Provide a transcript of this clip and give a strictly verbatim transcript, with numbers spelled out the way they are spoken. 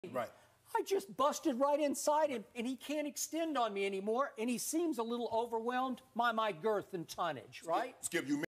Right. I just busted right inside him, and he can't extend on me anymore, and he seems a little overwhelmed by my girth and tonnage, right? Skip, you